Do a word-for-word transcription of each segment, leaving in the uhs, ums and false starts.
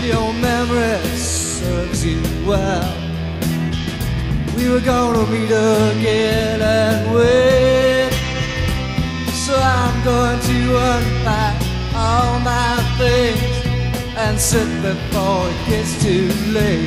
your memory serves you well, we were gonna meet again and wait. So I'm going to unpack all my things and sit before it gets too late.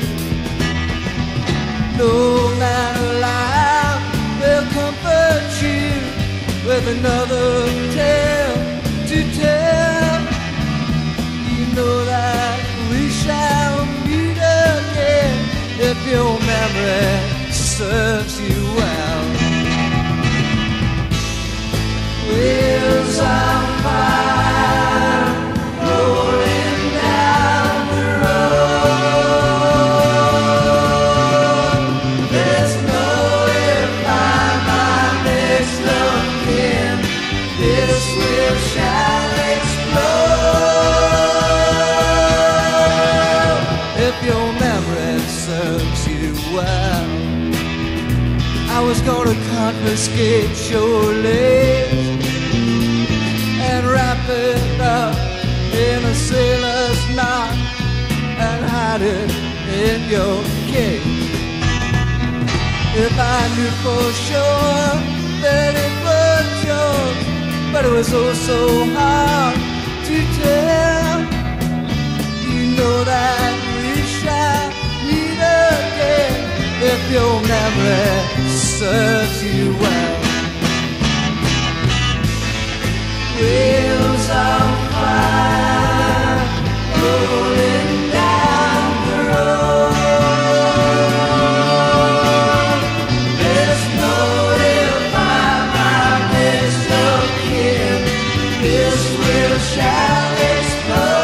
No man alive will comfort you with another tale to tell. You know that we shall meet again if your memory serves you well. Wheels on fire rolling down the road. There's nowhere to find my next of kin. This wheel shall explode if your memory serves you well. I was gonna confiscate your legs and wrap it up in a sailor's knot and hide it in your cage. If I knew for sure that it was yours, but it was oh so hard to tell. You know that we shall meet again if your memory serves you well. Wheels on fire rolling down the road. There's nowhere to find my next of kin. This wheel shall explode.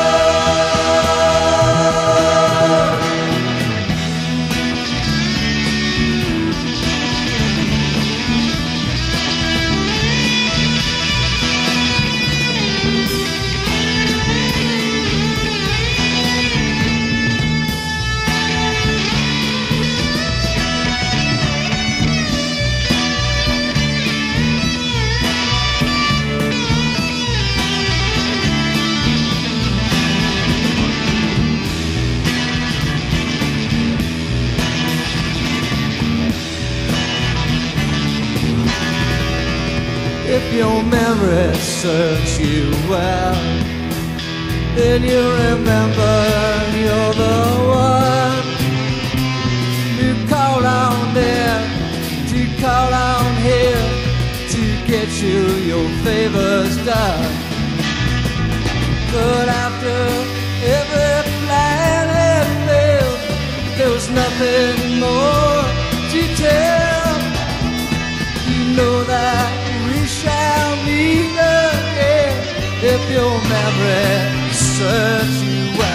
If your memory serves you well, then you remember you're the one who called on there, to call on here, to get you your favors done. But after every plan had failed, there was nothing more to tell. You know that we shall meet again if your memory serves you well.